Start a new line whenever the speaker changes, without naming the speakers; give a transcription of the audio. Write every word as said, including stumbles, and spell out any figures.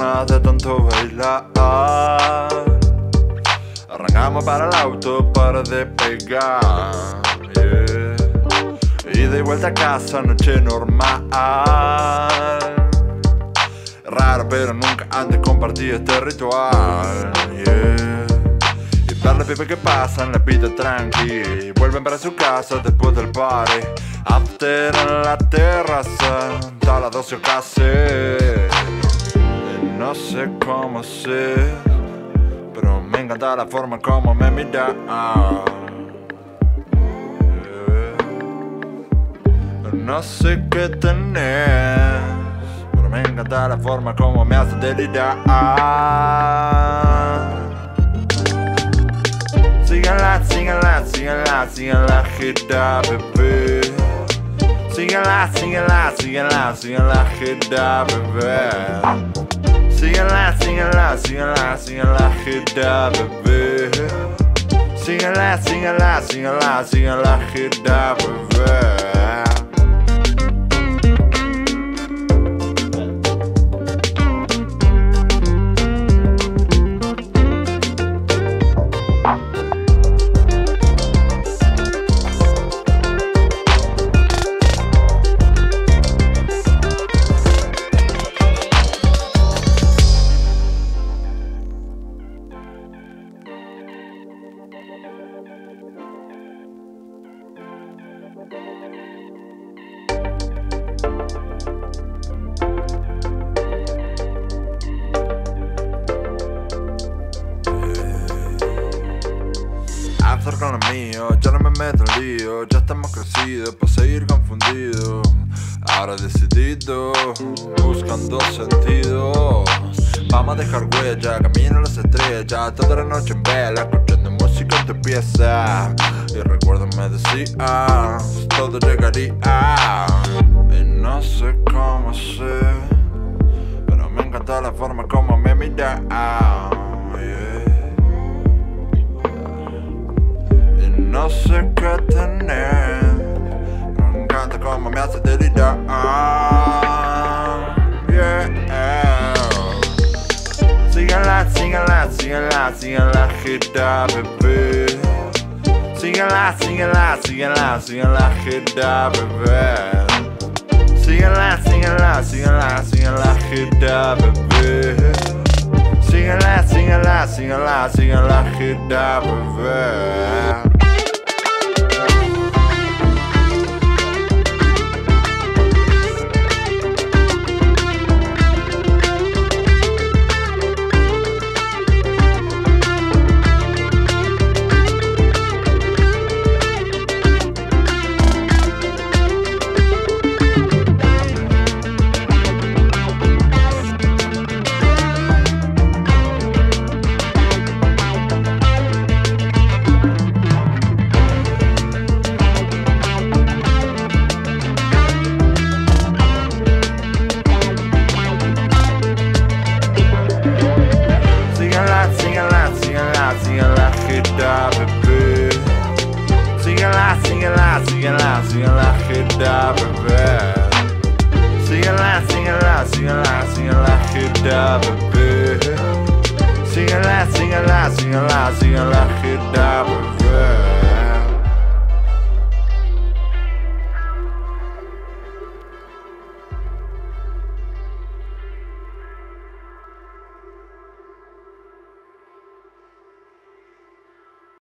piernas de tanto bailar. Arrancamos para el auto para despegar, yeah. Y de vuelta a casa, noche normal. Raro pero nunca antes compartí este ritual, yeah. Y ver los pibes que pasan, la pita tranqui, vuelven para su casa después del party. After en la terraza, hasta las doce casi. Y no sé cómo ser, pero me encanta la forma como me mira, yeah. No sé qué tenés, pero me encanta la forma como me hace delirar. Síguela, síguela, síguela, síguela, gira, bebé. Síguela, síguela, síguela, síguela, gira, bebé. Síguela, síguela, síguela, síguela, gira, bebé. Síguela, síguela, síguela, síguela, gira, bebé. After con lo mío, ya no me meto en lío. Ya estamos crecidos para seguir confundidos. Ahora decidido, buscando sentidos. Vamos a dejar huella, camino a las estrellas. Toda la noche en vela, escuchando música en tu pieza. Y recuerdo me decías, todo llegaría. Y no sé cómo ser, pero me encanta la forma como me miras, yeah. No sé qué tener, pero me encanta como me hace delirar, yeah. Síguela, síguela, síguela, síguela, gira, bebé. Síguela, síguela, síguela, síguela, gira, bebé. Síguela, síguela, síguela, síguela, gira, bebé. Síguela, síguela, síguela, síguela, gira, bebé. Síguela, gira, bebé. Síguela, síguela, síguela, síguela, gira, bebé.